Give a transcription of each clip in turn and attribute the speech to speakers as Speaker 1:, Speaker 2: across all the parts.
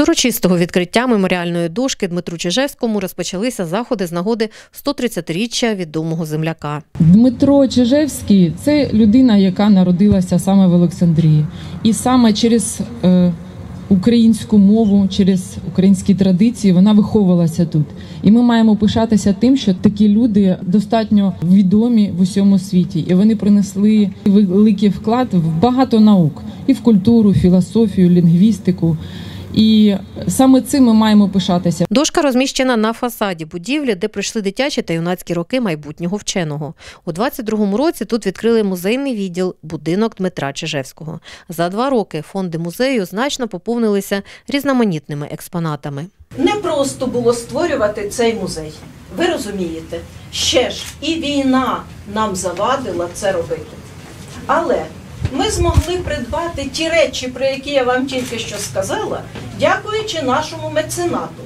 Speaker 1: урочистого відкриття меморіальної дошки Дмитру Чижевському розпочалися заходи з нагоди 130-річчя відомого земляка.
Speaker 2: Дмитро Чижевський – це людина, яка народилася саме в Олександрії. І саме через українську мову, через українські традиції вона виховувалася тут. І ми маємо пишатися тим, що такі люди достатньо відомі в усьому світі. І вони принесли великий вклад в багато наук. І в культуру, філософію, лінгвістику. І саме цим ми маємо пишатися.
Speaker 1: Дошка розміщена на фасаді будівлі, де пройшли дитячі та юнацькі роки майбутнього вченого. У 22-му році тут відкрили музейний відділ «Будинок Дмитра Чижевського». За 2 роки фонди музею значно поповнилися різноманітними експонатами.
Speaker 3: Не просто було створювати цей музей. Ви розумієте, ще ж і війна нам завадила це робити. Але ми змогли придбати ті речі, про які я вам тільки що сказала, дякуючи нашому меценату.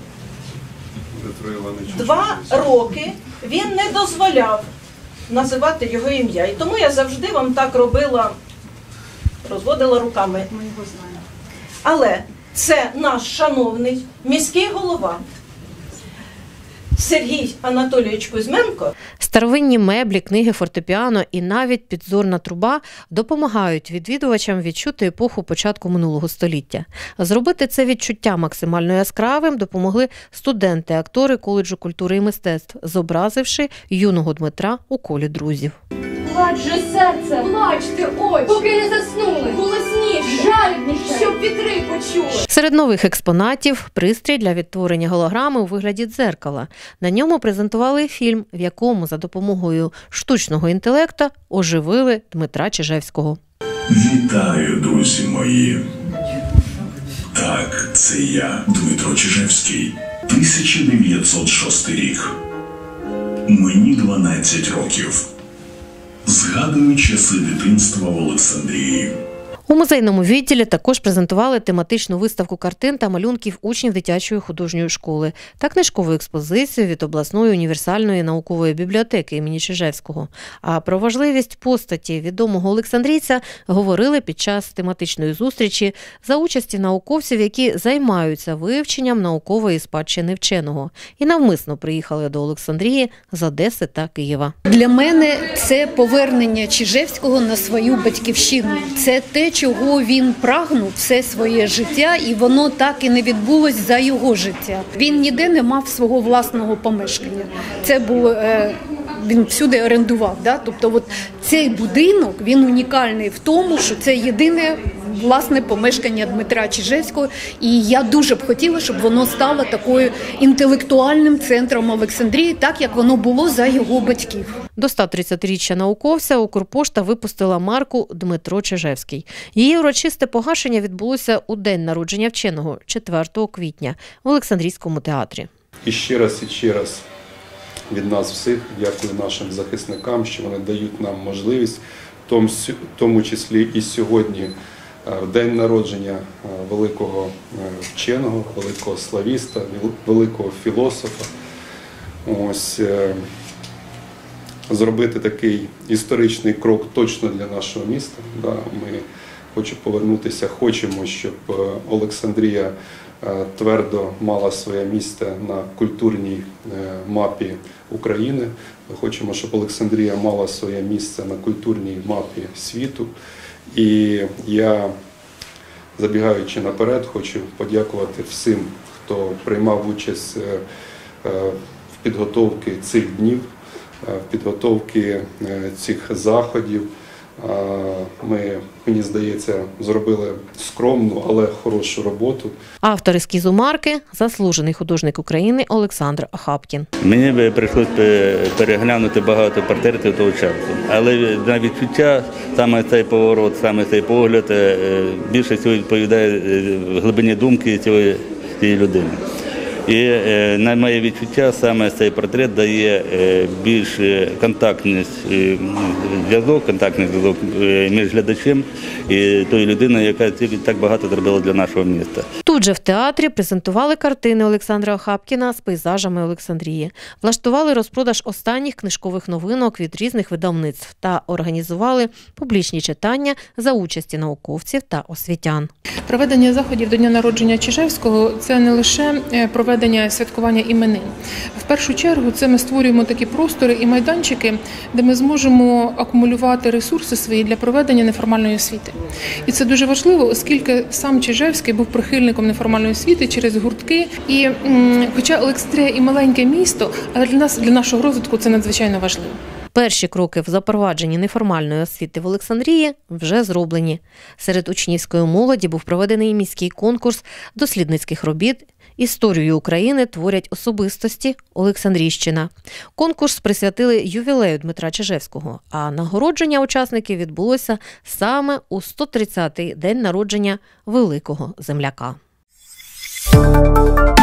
Speaker 3: 2 роки він не дозволяв називати його ім'я. І тому я завжди вам так робила, розводила руками. Ми його знаємо. Але це наш шановний міський голова Сергій Анатолійович Кузьменко.
Speaker 1: Старовинні меблі, книги, фортепіано і навіть підзорна труба допомагають відвідувачам відчути епоху початку минулого століття. Зробити це відчуття максимально яскравим допомогли студенти-актори коледжу культури і мистецтв, зобразивши юного Дмитра у колі друзів.
Speaker 4: Плач же серце, плачте очі, поки не заснули, голосніше, жалібніше, щоб вітри почули.
Speaker 1: Серед нових експонатів – пристрій для відтворення голограми у вигляді дзеркала. На ньому презентували фільм, в якому за допомогою штучного інтелекту оживили Дмитра Чижевського.
Speaker 5: Вітаю, друзі мої. Так, це я, Дмитро Чижевський. 1906 рік. Мені 12 років. Згадую часи дитинства в Олександрії.
Speaker 1: У музейному відділі також презентували тематичну виставку картин та малюнків учнів дитячої художньої школи та книжкову експозицію від обласної універсальної наукової бібліотеки імені Чижевського. А про важливість постаті відомого олександрійця говорили під час тематичної зустрічі за участі науковців, які займаються вивченням наукової спадщини вченого і навмисно приїхали до Олександрії з Одеси та Києва.
Speaker 6: Для мене це повернення Чижевського на свою батьківщину. Це те, чого він прагнув все своє життя, і воно так і не відбулось за його життя. Він ніде не мав свого власного помешкання. Це було, він всюди орендував. Да? Тобто от цей будинок, він унікальний в тому, що це єдине власне помешкання Дмитра Чижевського. І я дуже б хотіла, щоб воно стало такою інтелектуальним центром Олександрії, так як воно було за його батьків.
Speaker 1: До 130-річчя науковця Укрпошта випустила марку «Дмитро Чижевський». Її урочисте погашення відбулося у день народження вченого, 4 квітня, в Олександрійському театрі.
Speaker 7: І ще раз від нас всіх дякую нашим захисникам, що вони дають нам можливість, в тому числі і сьогодні, в день народження великого вченого, великого славіста, великого філософа, зробити такий історичний крок точно для нашого міста. Ми хочемо, щоб Олександрія твердо мала своє місце на культурній мапі України. Ми хочемо, щоб Олександрія мала своє місце на культурній мапі світу. І я, забігаючи наперед, хочу подякувати всім, хто приймав участь в підготовці цих днів, в підготовці цих заходів. Мені здається, зробили скромну, але хорошу роботу.
Speaker 1: Автор ескізу марки – заслужений художник України Олександр Ахапкін.
Speaker 8: Мені прийшлося переглянути багато портретів того часу, але на відчуття саме цей поворот, саме цей погляд більше всього відповідає глибині думки цієї людини. І на моє відчуття, саме цей портрет дає більш контактний зв'язок між глядачем і тою людиною, яка так багато зробила для нашого міста.
Speaker 1: Тут же в театрі презентували картини Олександра Охапкіна з пейзажами Олександрії, влаштували розпродаж останніх книжкових новинок від різних видавництв та організували публічні читання за участі науковців та освітян.
Speaker 9: Проведення заходів до дня народження Чижевського – це не лише проведення святкування іменин. В першу чергу це ми створюємо такі простори і майданчики, де ми зможемо акумулювати ресурси свої для проведення неформальної освіти. І це дуже важливо, оскільки сам Чижевський був прихильником неформальної освіти через гуртки. І хоча Олександрія і маленьке місто, але для нашого розвитку це надзвичайно важливо.
Speaker 1: Перші кроки в запровадженні неформальної освіти в Олександрії вже зроблені. Серед учнівської молоді був проведений міський конкурс дослідницьких робіт «Історію України творять особистості. Олександрійщина». Конкурс присвятили ювілею Дмитра Чижевського, а нагородження учасників відбулося саме у 130-й день народження великого земляка.